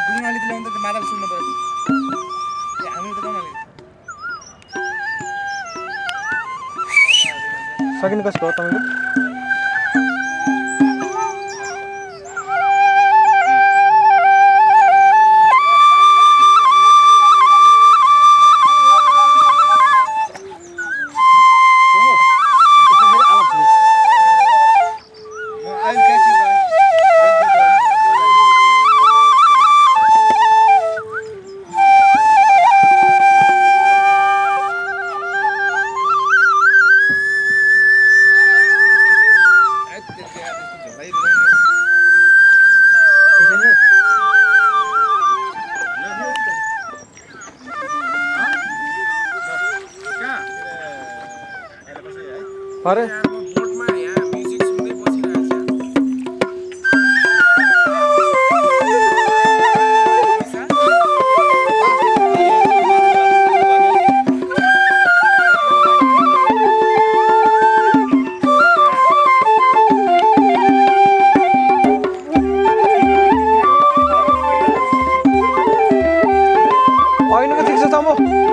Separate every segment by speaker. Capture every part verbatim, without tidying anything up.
Speaker 1: दुनाले त ल्याउँदा त मादल सुन्नु पर्यो ए हामी त गाउनाले
Speaker 2: सकिन कसको हो तपाईको अरे
Speaker 1: बोटमा यहाँ म्युजिक सुन्दै बसिरहेछ
Speaker 2: ऐनको ठिक छ त म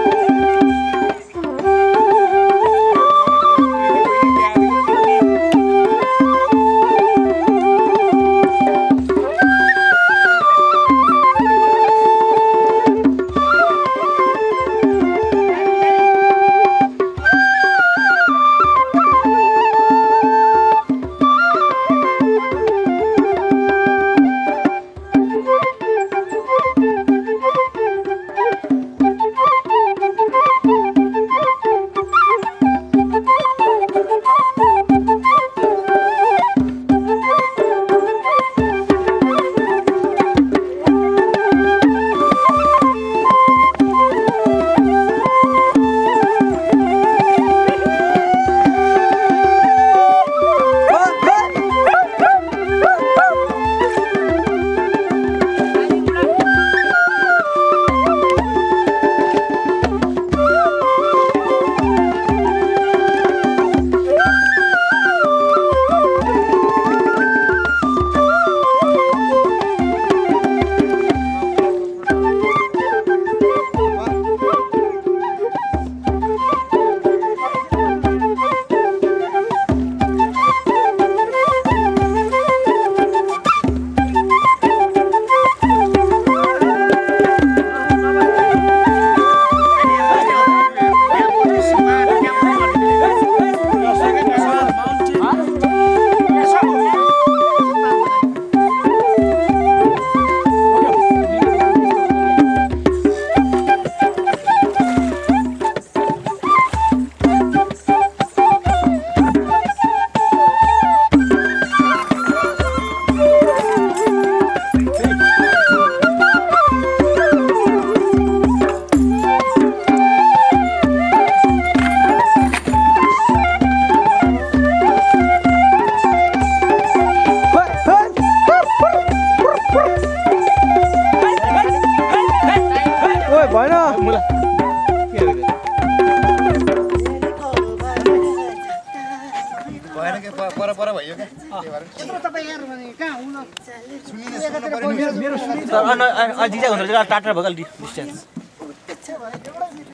Speaker 2: भएन
Speaker 1: भएन के पर पर भयो के यत्रो तपाई यार कहाँ हुन सुनिने सुन्न पर्यो मेरो सुनिन्छ
Speaker 3: अझै हुन्छ टाटा भगल डिस्टेन्स